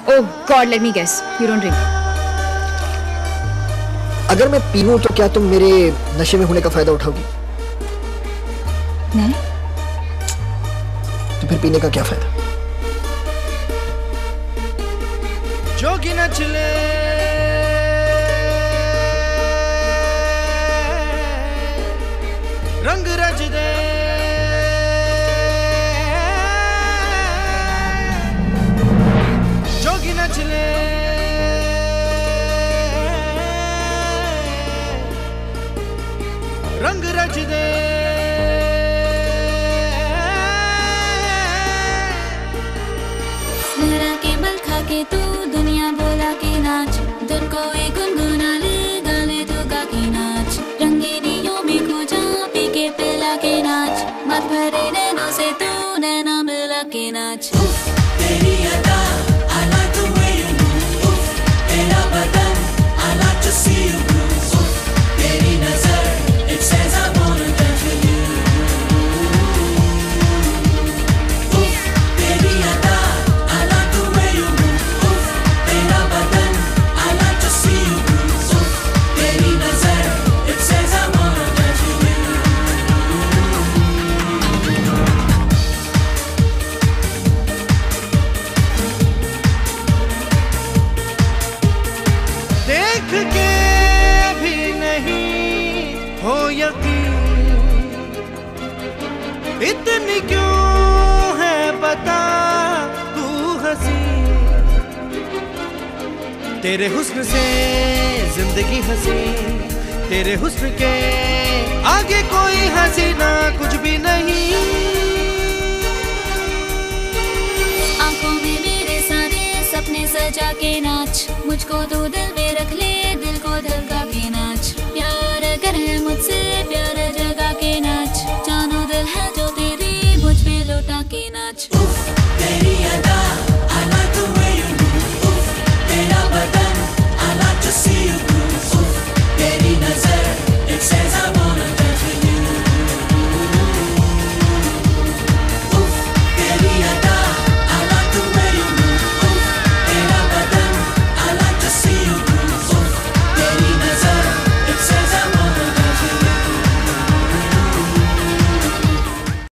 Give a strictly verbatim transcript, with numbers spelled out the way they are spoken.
Oh God, let me guess. You don't drink. अगर मैं पीऊं तो क्या तुम मेरे नशे में होने का फायदा उठाओगी? नहीं। तो फिर पीने का क्या फायदा? जोगी नचले रंग रच दे जोगी नचले रंग रच दे मेरा केवल खा के तू दुनिया बोला के नाच धुन को एक गुनगुना ले गाले तो गा के नाच रंगीनियों में खो जा पी के पिला के नाच मत भरे नैनों से तू नैना मिला के नाच तेरी अदा I like the way you move तेरा बदन I like to see you move तेरी नजर it says I wanna dance with you तेरी अदा I like the way you move तेरा बदन I like to see you move तेरी नजर it says I wanna dance with you देख के भी नहीं हो यकीन इतनी क्यों है बता तू हंसी तेरे हुस्न से जिंदगी हंसी तेरे हुस्न के आगे कोई हसीना कुछ भी नहीं आंखों में मेरे सारे सपने सजा के नाच मुझको तो दिल में रख ले दिल को धड़का के नाच प्यार कर है मुझसे प्यार जगा के नाच